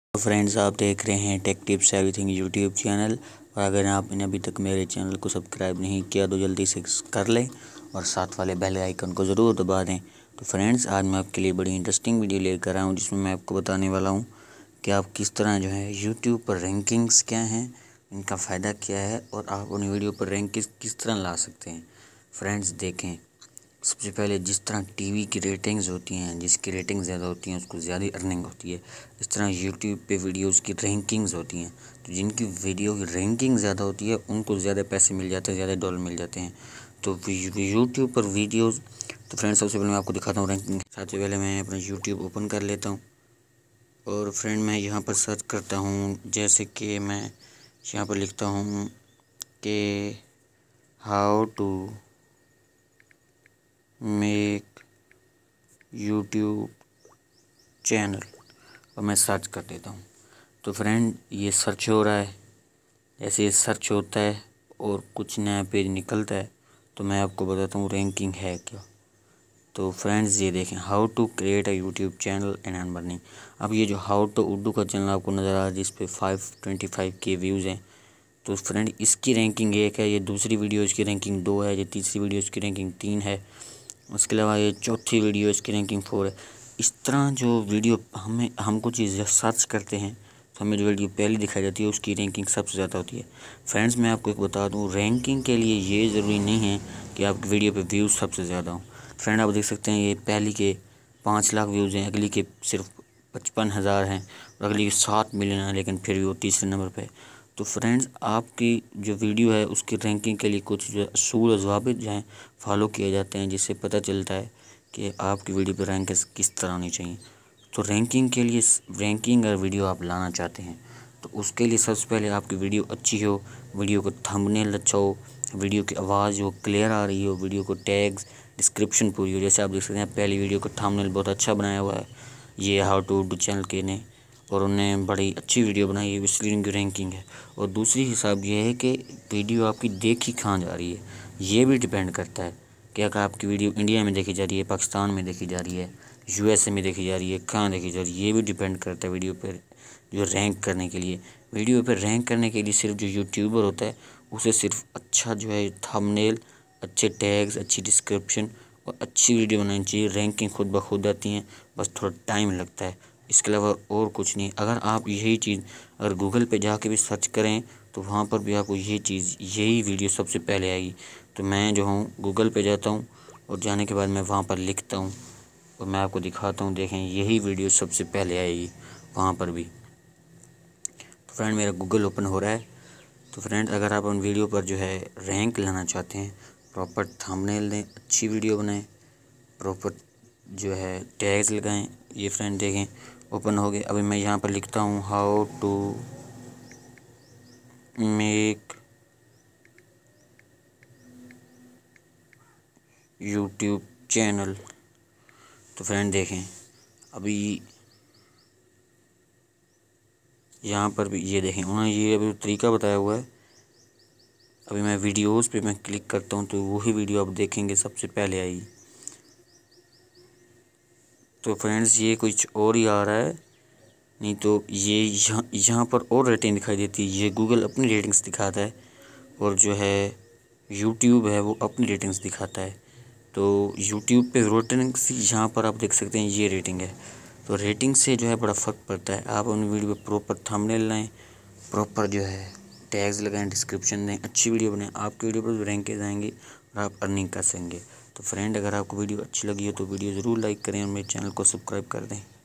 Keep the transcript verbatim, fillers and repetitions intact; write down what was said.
Friends, आप देख रहे हैं tech tips everything YouTube channel. और अगर आपने अभी तक मेरे चैनल को सब्सक्राइब नहीं किया तो जल्दी से कर लें और साथ वाले बेल आइकन को ज़रूर दबा दें। तो फ्रेंड्स, आज मैं आपके लिए बड़ी इंटरेस्टिंग वीडियो लेकर आया हूँ जिसमें मैं आपको बताने वाला हूँ कि आप किस तरह जो है यूट्यूब पर रैंकिंग्स क्या हैं, इनका फ़ायदा क्या है और आप उन वीडियो पर रैंकिंग्स किस तरह ला सकते हैं। फ्रेंड्स देखें, सबसे पहले जिस तरह टीवी की रेटिंग्स होती हैं, जिसकी रेटिंग ज़्यादा होती हैं उसको ज़्यादा अर्निंग होती है। इस तरह यूट्यूब पे वीडियोस की रैंकिंग्स होती हैं, तो जिनकी वीडियो की रैंकिंग ज़्यादा होती है उनको ज़्यादा पैसे मिल जाते हैं, ज़्यादा डॉलर मिल जाते हैं। तो यूट्यूब पर वीडियोज़, तो फ्रेंड्स सबसे पहले मैं आपको दिखाता हूँ रैंकिंग। सबसे पहले मैं अपना यूट्यूब ओपन कर लेता हूँ और फ्रेंड मैं यहाँ पर सर्च करता हूँ, जैसे कि मैं यहाँ पर लिखता हूँ कि how to make YouTube channel और मैं सर्च कर देता हूँ। तो फ्रेंड ये सर्च हो रहा है। जैसे ये सर्च होता है और कुछ नया पेज निकलता है तो मैं आपको बताता हूँ रैंकिंग है क्या। तो फ्रेंड्स ये देखें, how to create a YouTube channel and earn money. अब ये जो हाउ टू उर्दू का चैनल आपको नज़र आ रहा है जिस पे फाइव ट्वेंटी फाइव के व्यूज़ हैं, तो फ्रेंड इसकी रैंकिंग एक है, ये दूसरी वीडियो इसकी रैंकिंग दो है, ये तीसरी वीडियो इसकी रैंकिंग तीन है, उसके अलावा ये चौथी वीडियो इसकी रैंकिंग फोर है। इस तरह जो वीडियो हमें हम कुछ चीज़ सर्च करते हैं तो हमें जो वीडियो पहले दिखाई जाती है उसकी रैंकिंग सबसे ज़्यादा होती है। फ्रेंड्स मैं आपको एक बता दूं, रैंकिंग के लिए ये ज़रूरी नहीं है कि आपकी वीडियो पे व्यूज़ सबसे ज़्यादा हों। फ्रेंड आप देख सकते हैं ये पहली के पाँच लाख व्यूज़ हैं, अगली के सिर्फ पचपन हज़ार हैं और अगली के सात मिलियन है, लेकिन फिर भी वो तीसरे नंबर पर। तो फ्रेंड्स आपकी जो वीडियो है उसकी रैंकिंग के लिए कुछ जो असूल और ज़वाबित जो हैं फॉलो किए जाते हैं, जिससे पता चलता है कि आपकी वीडियो पर रैंक किस तरह होनी चाहिए। तो रैंकिंग के लिए रैंकिंग अगर वीडियो आप लाना चाहते हैं तो उसके लिए सबसे पहले आपकी वीडियो अच्छी हो, वीडियो को थंबनेल अच्छा हो, वीडियो की आवाज़ हो क्लियर आ रही हो, वीडियो को टैग्स डिस्क्रिप्शन पूरी हो। जैसे आप देख सकते हैं पहली वीडियो का थंबनेल बहुत अच्छा बनाया हुआ है ये हाउ टू उर्दू चैनल के ने, और उन्हें बड़ी अच्छी वीडियो बनाई है, इसलिए उनकी रैंकिंग है। और दूसरी हिसाब ये है कि वीडियो आपकी देखी कहाँ जा रही है, ये भी डिपेंड करता है कि अगर आपकी वीडियो इंडिया में देखी जा रही है, पाकिस्तान में देखी जा रही है, यूएसए में देखी जा रही है, कहाँ देखी जा रही है, ये भी डिपेंड करता है वीडियो पर जो रैंक करने के लिए। वीडियो पर रैंक करने के लिए सिर्फ जो यूट्यूबर होता है उसे सिर्फ अच्छा जो है थंबनेल, अच्छे टैग्स, अच्छी डिस्क्रिप्शन और अच्छी वीडियो बनानी चाहिए। रैंकिंग खुद ब खुद आती हैं, बस थोड़ा टाइम लगता है, इसके अलावा और कुछ नहीं। अगर आप यही चीज़ अगर गूगल पे जाके भी सर्च करें तो वहाँ पर भी आपको यही चीज़ यही वीडियो सबसे पहले आएगी। तो मैं जो हूँ गूगल पे जाता हूँ और जाने के बाद मैं वहाँ पर लिखता हूँ और मैं आपको दिखाता हूँ, देखें यही वीडियो सबसे पहले आएगी वहाँ पर भी। तो फ्रेंड मेरा गूगल ओपन हो रहा है। तो फ्रेंड अगर आप उन वीडियो पर जो है रैंक लाना चाहते हैं, प्रॉपर थंबनेल दें, अच्छी वीडियो बनाएं, प्रॉपर जो है टैग्स लगाएं, ये फ्रेंड देखें ओपन हो गए। अभी मैं यहाँ पर लिखता हूँ how to make YouTube channel. तो फ्रेंड देखें अभी यहाँ पर भी ये देखें उन्होंने ये अभी तरीका बताया हुआ है। अभी मैं वीडियोस पे मैं क्लिक करता हूँ तो वही वीडियो आप देखेंगे सबसे पहले आई। तो फ्रेंड्स ये कुछ और ही आ रहा है, नहीं तो ये यहाँ यहाँ पर और रेटिंग दिखाई देती है। ये गूगल अपनी रेटिंग्स दिखाता है और जो है यूट्यूब है वो अपनी रेटिंग्स दिखाता है। तो यूट्यूब पे रेटिंग्स यहाँ पर आप देख सकते हैं ये रेटिंग है। तो रेटिंग से जो है बड़ा फ़र्क पड़ता है। आप उन वीडियो पे प्रॉपर थंबनेल लाएं, प्रॉपर जो है टैग्स लगाएं, डिस्क्रिप्शन दें, अच्छी वीडियो बनाएं, आपकी वीडियो पर रैंक आएंगे और आप अर्निंग कर सकेंगे। तो फ्रेंड अगर आपको वीडियो अच्छी लगी हो तो वीडियो ज़रूर लाइक करें और मेरे चैनल को सब्सक्राइब कर दें।